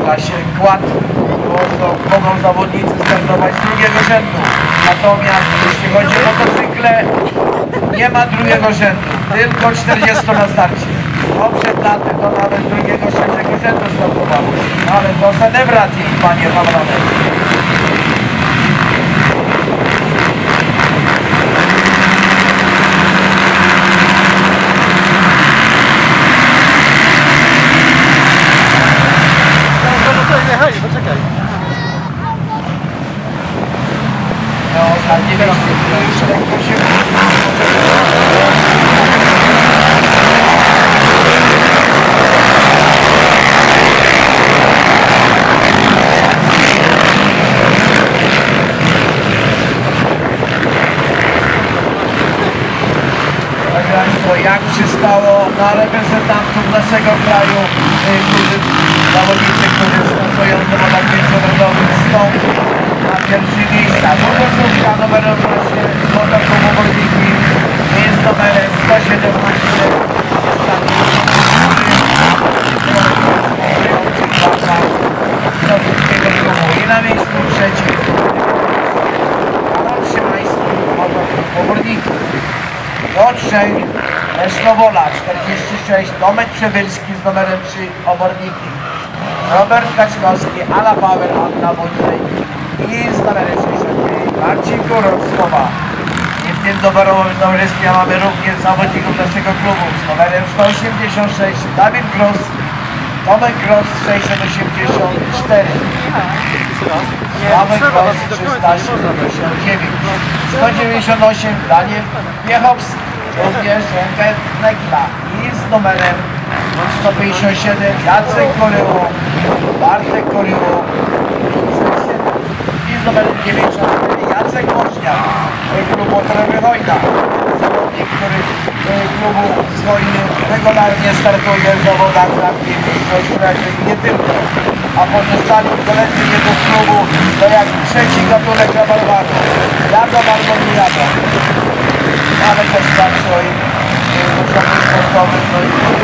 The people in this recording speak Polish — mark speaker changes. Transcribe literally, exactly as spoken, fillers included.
Speaker 1: klasie quad mogą zawodnicy startować z drugiego rzędu. Natomiast jeśli chodzi o motocykle, nie ma drugiego rzędu, tylko czterdziestu na starcie. Poprzed laty to nawet drugiego, trzeciego rzędu startowało. Ale to celebrati, panie Hamranek.
Speaker 2: Poczekaj.
Speaker 1: No, ostatni wyjście, już lekko się... Jak przystało na reprezentantów naszego kraju, którzy, zawodnicy, którzy startują w zawodach międzynarodowych, są na pierwszych miejscach. Motocykla numerem osiem, motokomu Borniki, jest numerem sto siedemnaście. I na miejscu trzecim Karol Szymański, motokomu Borniki. Do trzech Lesznowola czterdzieści sześć, Tomek Przewylski z numerem trzy, Oborniki, Robert Kaczkowski, Ala Paweł, Anna Wojtek i z numerem sześćdziesiąt pięć Marcin Kurot z Kowa. I w tym doborowym towarzystwie mamy również zawodników naszego klubu z numerem sto osiemdziesiąt sześć Dawid Gross, Tomek Gross sześćset osiemdziesiąt cztery, Sławek Gross trzysta siedemdziesiąt dziewięć, sto dziewięćdziesiąt osiem Daniel Piechowski, również Enket Nekla i z numerem sto pięćdziesiąt siedem Jacek Koryło, Bartek Koryło i z numerem dziewięćdziesiąt cztery Jacek Woźniak, klub motorowy Hojna, zawodnik, który klubu swoim regularnie startuje w zawodach praktycznych i nie tylko, a pozostali koledzy jego klubu to jak trzeci gatunek Rabarbaru, jadą albo nie jadą. Ale też bardzo i uczestników sportowych, no i